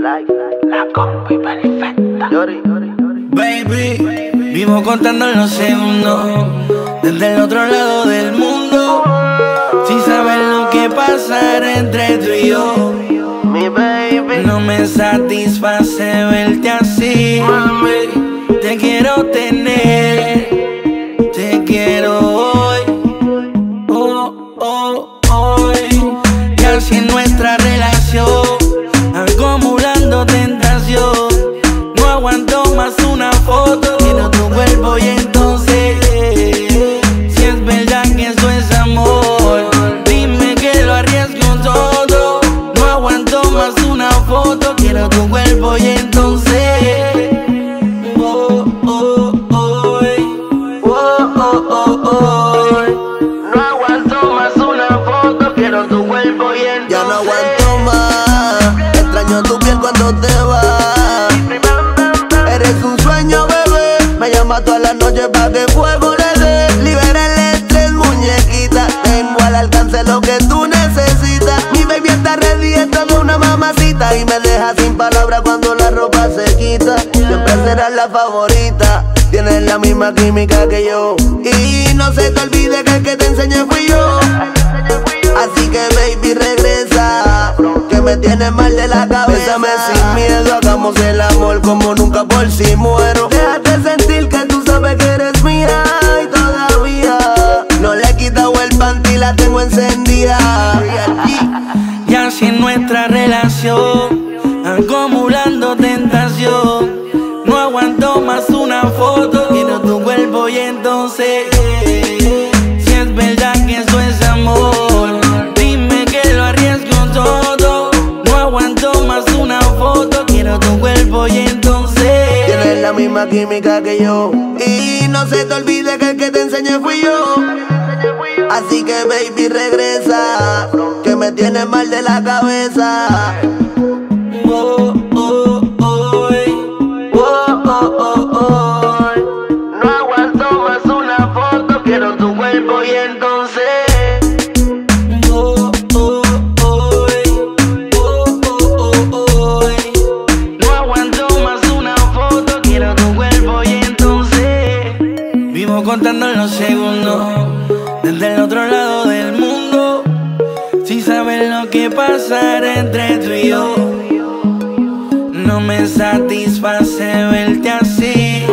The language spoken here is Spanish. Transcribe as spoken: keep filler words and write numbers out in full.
La combi perfecta. Baby, vivo contando los segundos desde el otro lado del mundo, sin saber lo que pasará entre tú y yo. Mi baby, no me satisface verte así, mami. Te quiero tener, te quiero hoy, oh, oh, hoy. Y así en nuestra relación, acumulando tentación. No aguanto más una foto, quiero tu cuerpo y entonces, si es verdad que esto es amor, dime que lo arriesgo todo. No aguanto más una foto, quiero tu cuerpo y entonces, oh, oh, oh, oh, oh, oh, oh. no aguanto más una foto, quiero tu cuerpo y entonces. Ya no aguanto más, extraño tu piel cuando te vas. Eres un sueño, bebé, me llama todas las noches pa' que fuego le dé. Libera el estrés, muñequita, tengo al alcance lo que tú necesitas. Mi baby está ready, es toda una mamacita y me deja sin palabras cuando la ropa se quita. Siempre serás la favorita, tienes la misma química que yo, y no se te olvide que el que te enseñé fui yo. Así que baby regresa, que me tienes mal de la cabeza. Bésame sin miedo, hagamos el amor como nunca por si muero. Déjate sentir que tú sabes que eres mía y todavía no le he quitado el panty, la tengo encendida. Y así en nuestra relación, acumulando tentación. No aguanto más una foto, quiero tu cuerpo y entonces, si es verdad que esto es amor, dime que lo arriesgo todo. No aguanto más una foto, quiero tu cuerpo y entonces. Tienes la misma química que yo, y no se te olvide que el que te enseñé fui yo. Así que baby regresa, que me tienes mal de la cabeza. Oh, oh, oh, oh, oh, oh, oh. No aguanto más una foto, quiero tu cuerpo y entonces. oh, oh, oh, oh, oh, oh. No aguanto más una foto, quiero tu cuerpo y entonces. Vivo contando los segundos desde el otro lado del mundo, sin saber lo que pasará entre tú y yo. No me satisface verte así.